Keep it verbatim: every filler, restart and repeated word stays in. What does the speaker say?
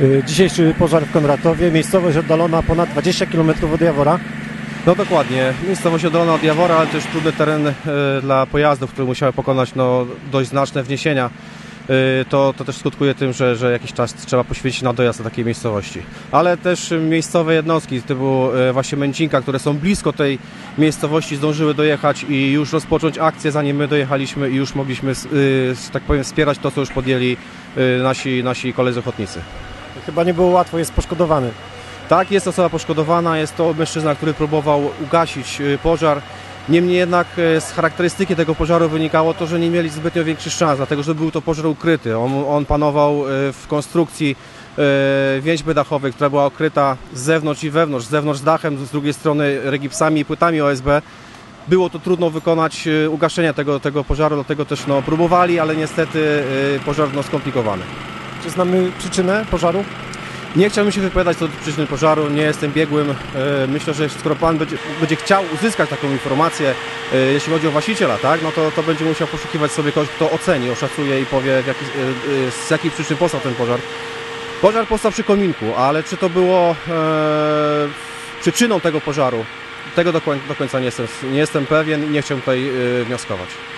Dzisiejszy pożar w Konratowie, miejscowość oddalona ponad dwadzieścia kilometrów od Jawora. No dokładnie, miejscowość oddalona od Jawora, ale też trudny teren y, dla pojazdów, które musiały pokonać no, dość znaczne wniesienia. Y, to, to też skutkuje tym, że, że jakiś czas trzeba poświęcić na dojazd do takiej miejscowości. Ale też miejscowe jednostki typu y, właśnie Męcinka, które są blisko tej miejscowości, zdążyły dojechać i już rozpocząć akcję, zanim my dojechaliśmy i już mogliśmy, y, tak powiem, wspierać to, co już podjęli y, nasi, nasi koledzy ochotnicy. Chyba nie było łatwo, jest poszkodowany. Tak, jest osoba poszkodowana, jest to mężczyzna, który próbował ugasić pożar. Niemniej jednak z charakterystyki tego pożaru wynikało to, że nie mieli zbytnio większych szans, dlatego że był to pożar ukryty. On, on panował w konstrukcji więźby dachowej, która była okryta z zewnątrz i wewnątrz, z zewnątrz z dachem, z drugiej strony regipsami i płytami O S B. Było to trudno wykonać ugaszenie tego, tego pożaru, dlatego też no, próbowali, ale niestety pożar no, skomplikowany. Czy znamy przyczynę pożaru? Nie chciałbym się wypowiadać co do przyczyny pożaru, nie jestem biegłym. Myślę, że skoro Pan będzie, będzie chciał uzyskać taką informację, jeśli chodzi o właściciela, tak, no to, to będzie musiał poszukiwać sobie kogoś, kto oceni, oszacuje i powie, w jaki, z jakich przyczyn powstał ten pożar. Pożar powstał przy kominku, ale czy to było e, przyczyną tego pożaru, tego do, do końca nie jestem, nie jestem pewien i nie chciałbym tutaj e, wnioskować.